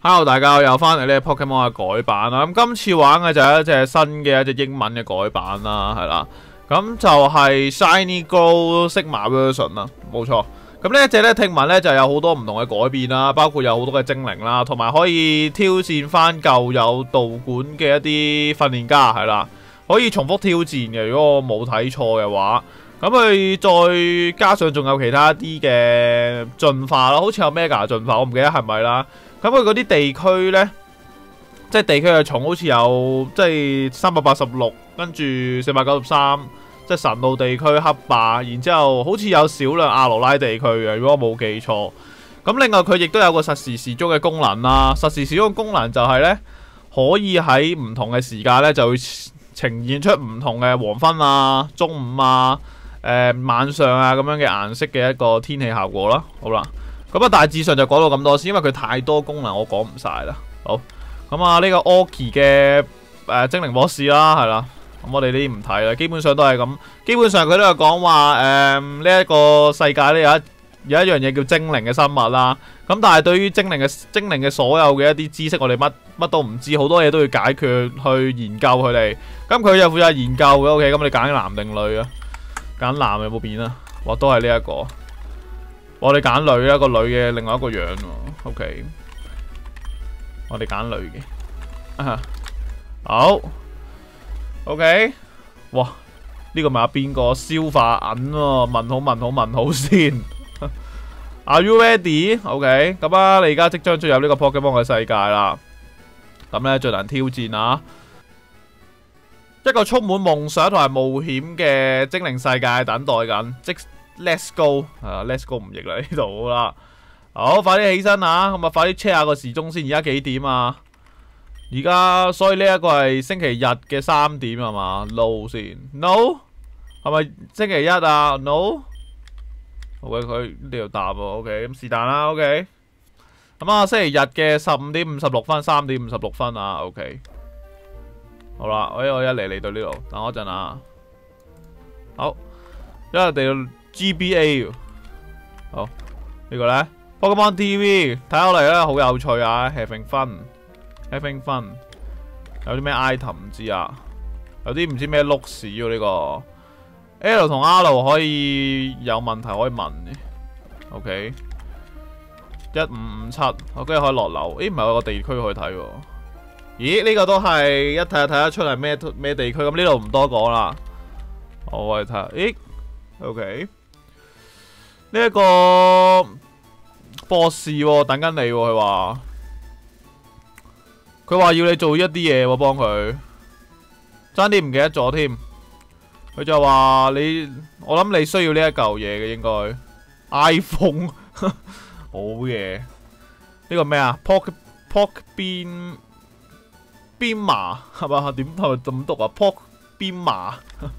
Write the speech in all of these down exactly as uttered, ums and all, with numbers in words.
Hello， 大家又翻嚟呢個 Pokemon 嘅改版啦。咁今次玩嘅就係一隻新嘅一隻英文嘅改版啦，係啦。咁就係 Shiny Gold Sigma Version 啦，冇錯。咁呢一隻咧，聽聞咧就有好多唔同嘅改變啦，包括有好多嘅精靈啦，同埋可以挑戰翻舊有道館嘅一啲訓練家，係啦，可以重複挑戰嘅。如果我冇睇錯嘅話，咁佢再加上仲有其他一啲嘅進化啦，好似有 Mega 進化，我唔記得係咪啦。咁佢嗰啲地區呢，即係地區嘅蟲好似有即係三百八十六，跟住四百九十三，即係神路地區黑霸，然之後好似有少量阿羅拉地區嘅，如果我冇記錯。咁另外佢亦都有個實時時鐘嘅功能啦，實時時鐘嘅功能就係呢，可以喺唔同嘅時間呢，就會呈現出唔同嘅黃昏啊、中午啊、呃、晚上啊咁樣嘅顏色嘅一個天氣效果啦。好啦。咁啊，大致上就講到咁多先，因為佢太多功能，我講唔晒啦。好，咁啊呢個 Orky 嘅誒精靈博士啦，係啦。咁我哋呢啲唔睇啦，基本上都係咁。基本上佢都有講話誒呢一個世界咧有一有一樣嘢叫精靈嘅生物啦。咁但係對於精靈嘅精靈嘅所有嘅一啲知識，我哋乜乜都唔知，好多嘢都要解決去研究佢哋。咁佢就負責研究嘅。OK，咁你揀男定女啊？揀男有冇變啊？哇，都係呢一個。我哋揀女啦，個女嘅另外一個樣喎。OK， 我哋揀女嘅。啊，好。OK， 哇，呢個咪阿邊個消化銀喎？問好問好問好先。Are you ready？ OK， 咁啊，你而家即將進入呢個 Pokemon 嘅世界啦。咁咧進行挑戰啊！一個充滿夢想同埋冒險嘅精靈世界等待緊。即 Let's go， 啊 Let's go 唔譯啦呢度啦，好快啲起身啊！咁啊快啲 check 下個時鐘先，而家幾點啊？而家所以呢一個係星期日嘅三點係嘛 ？No 先 ，No 係咪星期一啊 ？No， OK 佢呢度答喎 ，OK 咁是但啦 ，OK 咁啊星期日嘅十五點五十六分，三點五十六分啊 ，OK 好啦，我我一嚟嚟到呢度，等我一陣啊，好，一嚟到。G B A， 好、這個、呢個咧 Pokemon T V 睇落嚟咧好有趣啊 ，having fun，having fun， 有啲咩 item 唔知啊，有啲唔知咩碌屎喎呢個 ，L 同 R 可以有問題可以問嘅 ，OK， 一五五七，我跟住可以落樓，咦唔係有個地區可以睇喎，咦呢、這個都係一睇就睇得出係咩咩地區，咁呢度唔多講啦，我哋睇下，咦 ，OK。呢、這、一個博士、喎、等緊你、喎，佢話佢話要你做一啲嘢喎，幫佢爭啲唔記得咗添。佢就話你，我諗你需要呢一嚿嘢嘅應該 iPhone 好嘢。呢、這個咩啊 ？Poke Poke Beam Beamer 係嘛？點係咪咁讀啊 ？Poke Beamer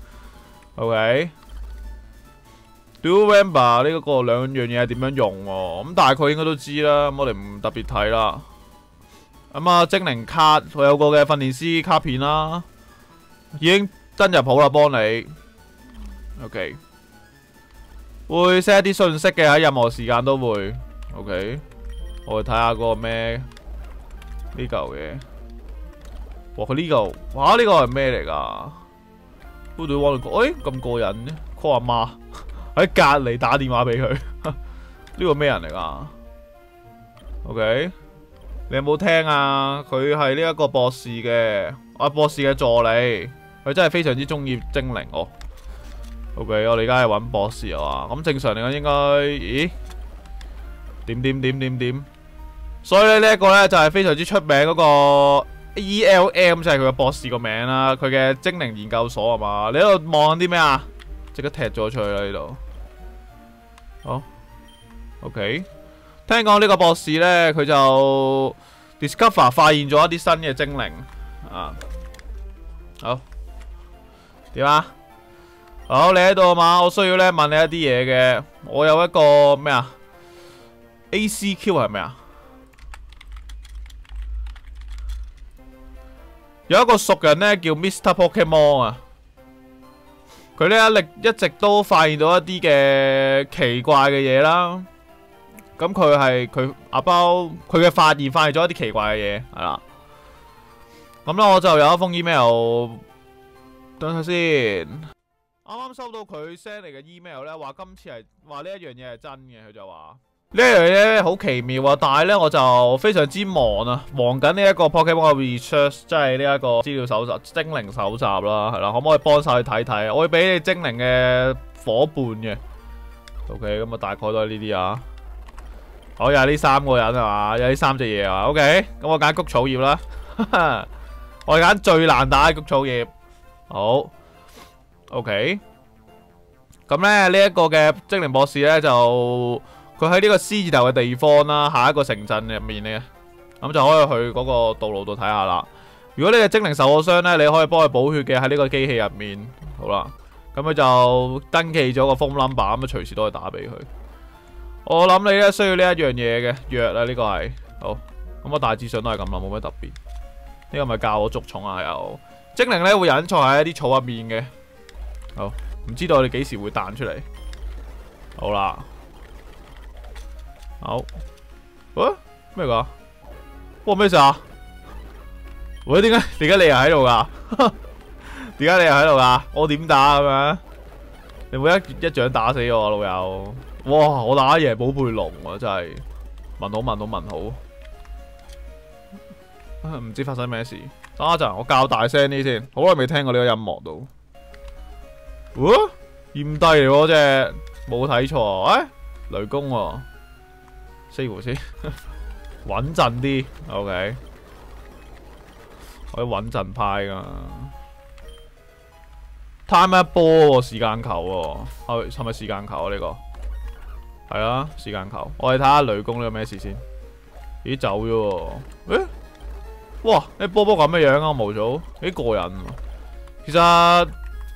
OK。Do you remember 呢個兩樣嘢係點樣用喎？咁大概應該都知啦，咁我哋唔特別睇啦。咁啊，精靈卡佢有個嘅訓練師卡片啦，已經登入好啦，幫你。OK， 會 set 一啲信息嘅，喺任何時間都會。OK， 我哋睇下嗰個咩呢嚿嘢。哇！佢呢嚿，哇！呢個係咩嚟㗎？Who do you want to call？誒咁過癮嘅 ，call 阿媽。喺隔籬打電話俾佢，呢個咩人嚟噶 ？OK， 你有冇聽啊？佢係呢一個博士嘅，啊博士嘅助理，佢真係非常之中意精靈哦。OK， 我哋而家係揾博士啊嘛，咁正常嚟講應該，咦？點點點點點，所以咧呢一個咧就係非常之出名嗰個 E L M， 就係佢嘅博士個名啦，佢嘅精靈研究所啊嘛。你喺度望緊啲咩啊？即刻踢咗出去啦呢度。好 ，OK。聽講呢個博士呢，佢就 discover 發現咗一啲新嘅精靈啊。好，點啊？好，你喺度啊嘛？我需要呢問你一啲嘢嘅。我有一個咩啊 ？A C Q 係咩啊？有一個熟人呢，叫 Mister Pokemon 啊。佢呢一力一直都發現到一啲嘅奇怪嘅嘢啦， 咁佢係佢阿包佢嘅發現發現咗一啲奇怪嘅嘢係啦。咁咧我就有一封 email， 等下先。啱啱收到佢 send 嚟嘅 email 咧，話今次係話呢一樣嘢係真嘅，佢就話呢一樣嘢好奇妙啊！但係咧我就非常之忙啊，忙緊呢一個 Pokemon research， 即係呢一個資料搜集、精靈搜集啦，係啦，可唔可以幫手去睇睇？我會俾你精靈嘅伙伴嘅。OK， 咁啊大概都係呢啲啊。好，有呢三個人係嘛？有呢三隻嘢啊。OK， 咁我揀谷草葉啦。我揀最難打嘅谷草葉。好。OK， 咁咧呢一個嘅精靈博士咧就佢喺呢個 C 字頭嘅地方啦，下一個城鎮入面咧，咁就可以去嗰個道路度睇下啦。如果你嘅精靈受咗傷咧，你可以幫佢補血嘅喺呢個機器入面。好啦，咁佢就登記咗個 phone number，咁啊隨時都可以打俾佢。我諗你咧需要呢一樣嘢嘅藥啊，呢個係好。咁我大致上都係咁啦，冇咩特別。呢個咪教我捉蟲啊，有精靈咧會隱藏喺一啲草入面嘅。好，唔知道你幾時會彈出嚟。好啦，好，喂，咩噶？哇，咩事啊？喂，點解點解你又喺度噶？點解你又喺度噶？我點打咁樣？你會一一掌打死我老友？哇，我打贏寶貝龍啊，真係問好問好問好。唔知發生咩事？等一陣，我較大聲啲先。好耐未聽過呢個音樂都。喎，驗低嚟喎，隻冇睇錯，哎，雷公喎，四湖先，穩陣啲 ，OK， 可以穩陣派噶 ，time 一波喎，時間球喎，係係咪時間球啊？呢個係啊，時間球，我哋睇下雷公呢個咩事先，咦走咗喎，誒，哇，你波波咁嘅樣啊，冇咗，幾過癮，其實。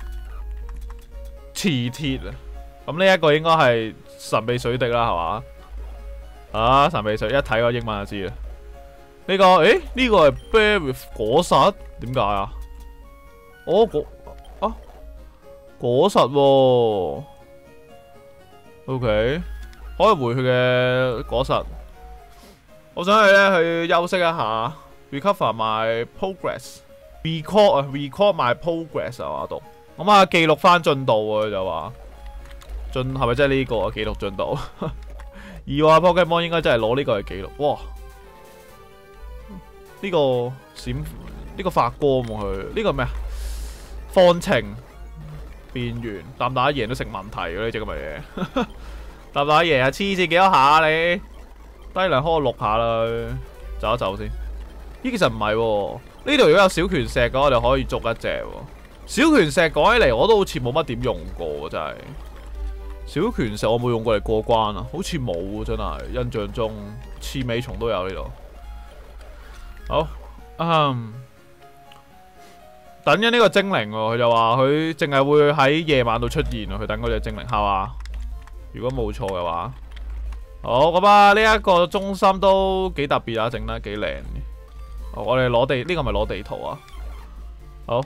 磁鐵啊，咁呢一個應該係神秘水滴啦，係嘛？啊，神秘水一睇個英文就知啦。呢、這個誒，呢、這個係 bear with 果實，點解啊？哦，果啊果實喎 ，OK， 可以回去嘅果實。我想去咧去休息一下 ，recover my progress，record 啊 ，record my progress 啊，我讀。咁啊，記錄翻進度啊，佢就話進係咪即係呢個啊？記錄進度。而話 Pokemon 應該真係攞呢個嚟記錄。哇！呢、這個閃呢、這個發光喎佢，呢、這個咩啊？方程變圓，打唔打贏都成問題嘅呢隻咁嘅嘢。打唔打贏啊？黐線幾多下啊你？低能開我六下啦，走一走先。咦，其實唔係喎，呢度如果有小拳石嘅話，我哋可以捉一隻喎。小拳石講起嚟，我都好似冇乜點用過，真係。小拳石我冇用過嚟過關啊，好似冇真係。印象中刺尾蟲都有呢度。好，嗯，等緊呢個精靈喎，佢就話佢淨係會喺夜晚度出現啊，佢等嗰隻精靈，係嘛？如果冇錯嘅話，好咁啊，呢一個中心都幾特別啊，整得幾靚嘅。我哋攞地，呢個咪攞地圖啊？好。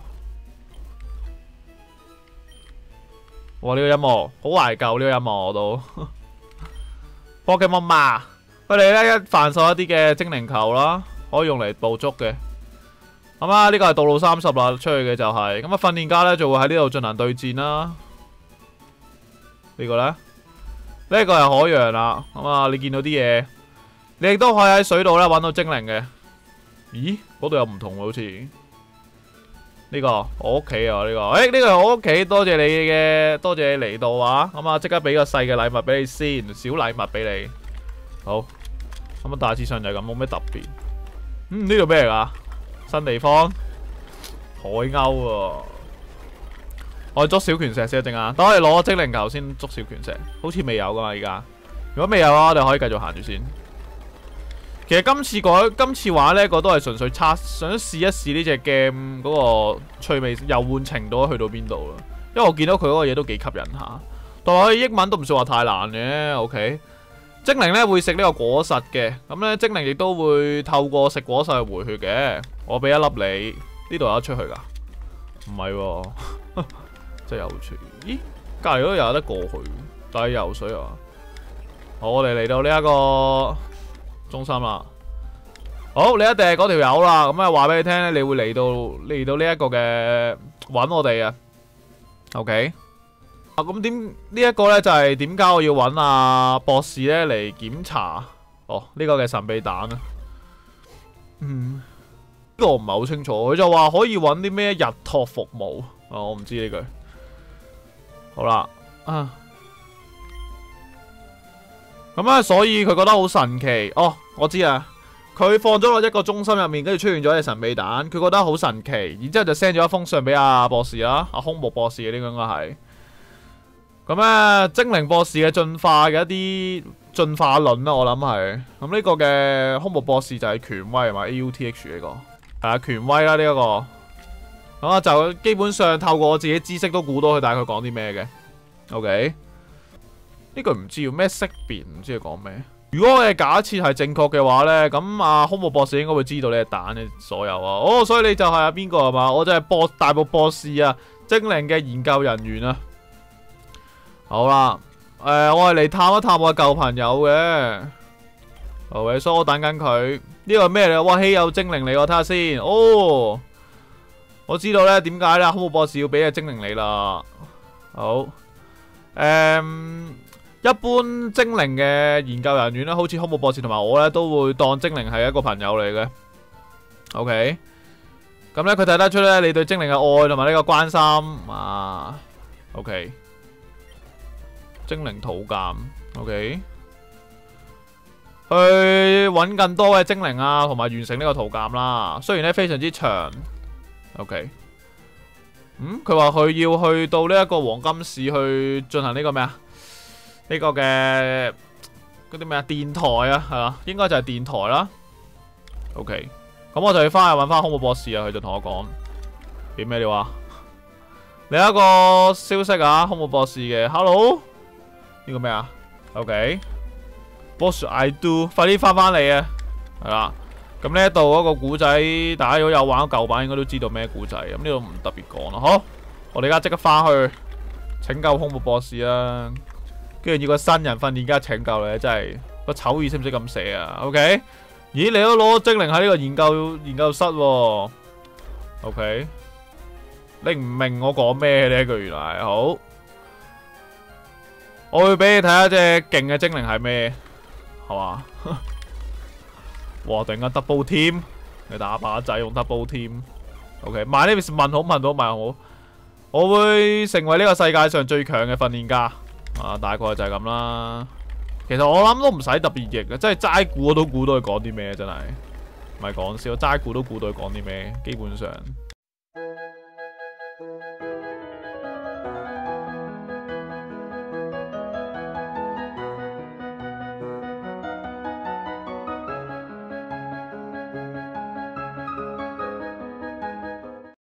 哇！呢、這個音樂好懷舊，呢、這個音樂我都 Pokemon 嘛，佢哋咧一販售一啲嘅精靈球啦，可以用嚟捕捉嘅。咁啊，呢個係道路三十啦，出去嘅就係、是、咁啊。訓練家咧就會喺呢度進行對戰啦。這個、呢個咧，呢、這個係海洋啦。咁啊，你見到啲嘢，你亦都可以喺水度咧揾到精靈嘅。咦？嗰度有唔同喎，好似。呢、這個我屋企啊，呢、這個，誒、欸，呢、這個係我屋企，多謝你嘅，多謝你嚟到啊，咁啊，即刻俾個細嘅禮物俾你先，小禮物俾你，好，咁啊，大致上就係咁，冇咩特別。嗯，呢度咩嚟噶？新地方，海鷗喎，我捉小拳石先正啊，等我哋攞精靈球先捉小拳石，好似未有噶嘛，而家，如果未有啊，我哋可以繼續行住先。其實今次改今次玩呢個都係純粹測，想試一試呢隻 game 嗰個趣味遊玩程度去到邊度啦。因為我見到佢嗰個嘢都幾吸引下，但係英文都唔算話太難嘅。OK， 精靈呢會食呢個果實嘅，咁呢精靈亦都會透過食果實去回血嘅。我俾一粒你，呢度有得出去噶？唔係喎，真係有趣。咦，隔籬嗰度有得過去，但係游水啊？ 好，我哋嚟到呢一個中心啦。好，你一定係嗰條友啦。咁啊，話俾你聽咧，你會嚟到嚟到呢一個嘅揾我哋啊。OK。啊，咁點呢一個咧就係點解我要揾阿博士咧嚟檢查？哦，呢個嘅神秘蛋啊。嗯，呢個我唔係好清楚。佢就話可以揾啲咩日托服務。哦，我唔知呢句。好啦，啊。咁啊，所以佢覺得好神奇。哦，我知啊。佢放咗落一個中心入面，跟住出現咗隻神秘蛋，佢覺得好神奇，然之後就 send 咗一封信俾阿博士啦，阿空木博士嘅呢個應該係。咁咧，精靈博士嘅進化嘅一啲進化論啦，我諗係。咁呢個嘅空木博士就係權威係嘛 ？A U T H 呢個係啊，權威啦呢一個。咁啊，就基本上透過我自己知識都估到佢大概講啲咩嘅。OK， 呢句唔知要咩識別，唔知佢講咩。如果我哋假設係正確嘅話呢，咁阿空木博士應該會知道呢隻蛋嘅所有啊。哦，所以你就係阿邊個係嘛？我就係博大木博士啊，精靈嘅研究人員啊。好啦，誒、呃，我係嚟探一探我舊朋友嘅。好嘅，所以我等緊佢。呢個係咩嚟？哇，稀有精靈嚟，我睇下先。哦，我知道呢點解呢？空木博士要俾隻精靈你啦。好，誒、嗯。一般精靈嘅研究人員咧，好似空木博士同埋我咧，都會當精靈係一個朋友嚟嘅。OK，咁咧佢睇得出咧，你對精靈嘅愛同埋呢個關心啊。OK，精靈圖鑑。OK，去揾更多嘅精靈啊，同埋完成呢個圖鑑啦。雖然咧非常之長。OK，嗯，佢話佢要去到呢一個黃金市去進行呢個咩啊？呢個嘅嗰啲咩啊電台啊係嘛，應該就係電台啦。OK，咁我就要翻去揾翻空木博士啊，佢就同我講點咩？你話另一個消息啊，空木博士嘅 Hello 呢個咩啊 ？OK，What should I do？快啲翻翻嚟啊！係啦，咁呢一度嗰個古仔，大家如果有玩舊版，應該都知道咩古仔。咁呢度唔特別講啦。好，我哋而家即刻翻去拯救空木博士啦。跟住要個新人訓練家拯救你，真係個醜語識唔識咁寫啊 ？OK， 咦，你都攞精靈喺呢個研究研究室喎 ？OK， 你唔明我講咩呢？佢原來好，我會俾你睇下隻勁嘅精靈係咩，係嘛？哇！突然間 double team， 你打把仔用 double team。OK，my name is 問好問好問好，我會成為呢個世界上最強嘅訓練家。啊，大概就係咁啦。其實我諗都唔使特別譯嘅，即係齋估我都估到佢講啲咩，真係唔係講笑，齋估都估到佢講啲咩，基本上。